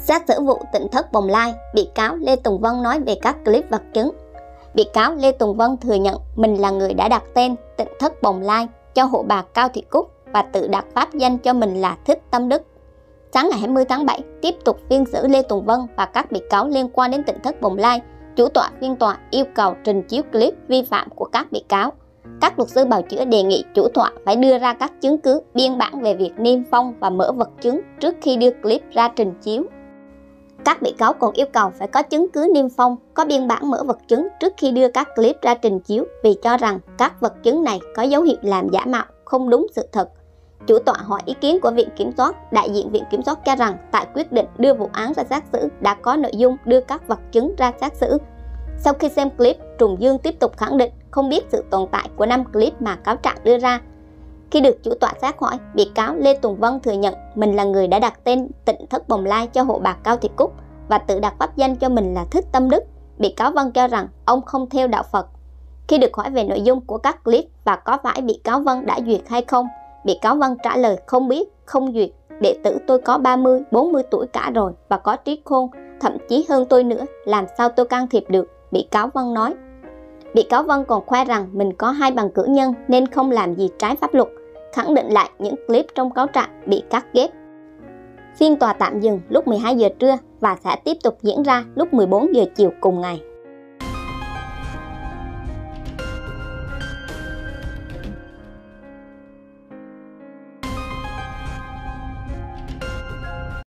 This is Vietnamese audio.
Xét xử vụ Tỉnh thất Bồng Lai, bị cáo Lê Tùng Vân nói về các clip vật chứng. Bị cáo Lê Tùng Vân thừa nhận mình là người đã đặt tên Tỉnh thất Bồng Lai cho hộ bà Cao Thị Cúc và tự đặt pháp danh cho mình là Thích Tâm Đức. Sáng ngày 20 tháng 7, tiếp tục phiên xử Lê Tùng Vân và các bị cáo liên quan đến Tỉnh thất Bồng Lai, chủ tọa phiên tòa yêu cầu trình chiếu clip vi phạm của các bị cáo. Các luật sư bào chữa đề nghị chủ tọa phải đưa ra các chứng cứ biên bản về việc niêm phong và mở vật chứng trước khi đưa clip ra trình chiếu. Các bị cáo còn yêu cầu phải có chứng cứ niêm phong, có biên bản mở vật chứng trước khi đưa các clip ra trình chiếu vì cho rằng các vật chứng này có dấu hiệu làm giả mạo, không đúng sự thật. Chủ tọa hỏi ý kiến của Viện Kiểm soát, đại diện Viện Kiểm soát cho rằng tại quyết định đưa vụ án ra xét xử đã có nội dung đưa các vật chứng ra xét xử. Sau khi xem clip, Trùng Dương tiếp tục khẳng định không biết sự tồn tại của 5 clip mà cáo trạng đưa ra. Khi được chủ tọa xét hỏi, bị cáo Lê Tùng Vân thừa nhận mình là người đã đặt tên Tỉnh thất Bồng Lai cho hộ bà Cao Thị Cúc và tự đặt pháp danh cho mình là Thích Tâm Đức. Bị cáo Vân cho rằng ông không theo đạo Phật. Khi được hỏi về nội dung của các clip và có phải bị cáo Vân đã duyệt hay không, bị cáo Vân trả lời không biết, không duyệt. Đệ tử tôi có 30, 40 tuổi cả rồi và có trí khôn, thậm chí hơn tôi nữa, làm sao tôi can thiệp được, bị cáo Vân nói. Bị cáo Vân còn khoe rằng mình có 2 bằng cử nhân nên không làm gì trái pháp luật, khẳng định lại những clip trong cáo trạng bị cắt ghép. Phiên tòa tạm dừng lúc 12 giờ trưa và sẽ tiếp tục diễn ra lúc 14 giờ chiều cùng ngày.